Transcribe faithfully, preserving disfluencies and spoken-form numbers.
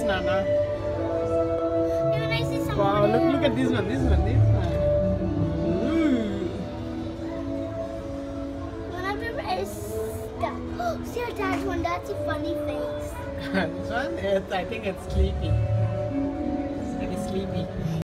Nana. When I see someone Wow, look, look at this one, this one, this one. Ooh. One of them is stuck. Oh, see your dad's one, that's a funny face. This one, it's, I think it's sleepy. It's very sleepy.